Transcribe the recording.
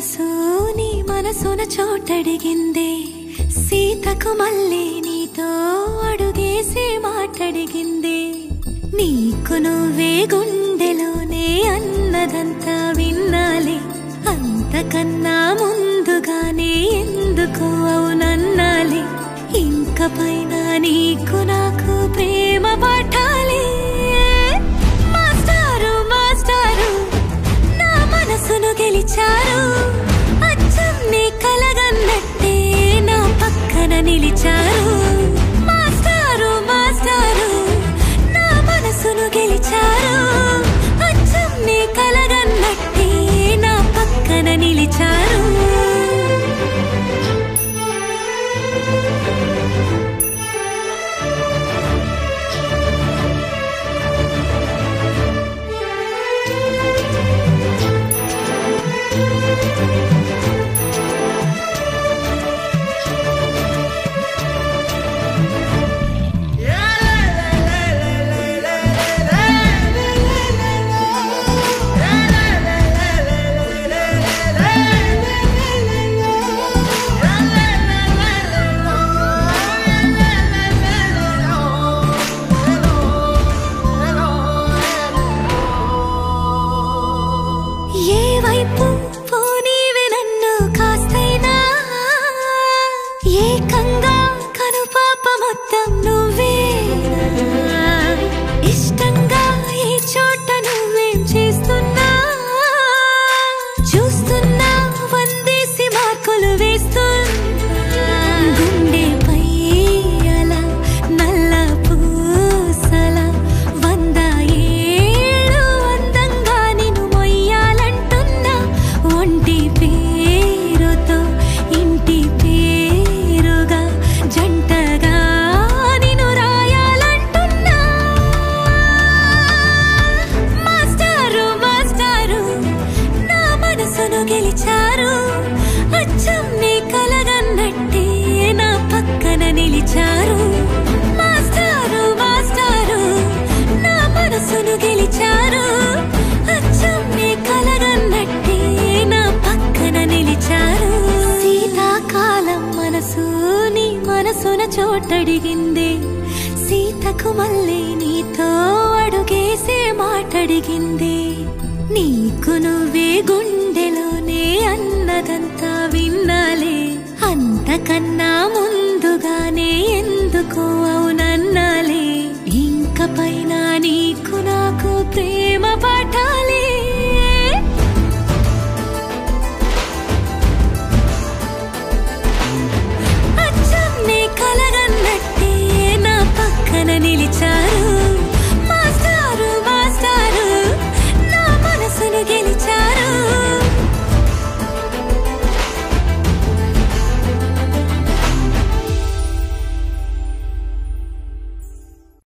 మనసు నీ మనసున చోటడిగిందే సీతకు మళ్ళీ నీతో అడుగేసి మాటడిగిందే నీకు నువ్వే గుండెలోనే అన్నదంతా విన్నాలే అంతకన్నా ముందుగానే ఎందుకు అవునన్నాలే ఇంక పైన నీకు నాకు ప్రేమ పాఠాలే మాస్టారు మాస్టారు నా మనసును గెలిచారు అచ్చం నీ కలగన్నట్టే నా పక్కన నిలిచారు మాస్టారు మాస్టారు నా మనసును గెలిచారు అచ్చం నీ కలగన్నట్టే నా పక్కన నిలిచారు చోటడిగిందే సీతకు మళ్ళీ నీతో అడుగేసే మాటడిగిందే నీకు నువ్వే గుండెలోనే అన్నదంతా విన్నాలే అంతకన్నా ముందుగానే ఎందుకు అవునన్నాలే ఇంక పైన నీకు నాకు ప్రేమ